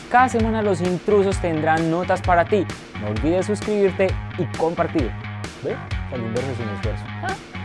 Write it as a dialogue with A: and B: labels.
A: Cada semana los intrusos tendrán notas para ti. No olvides suscribirte y compartir. ¿Ve? Salió un verso sin esfuerzo.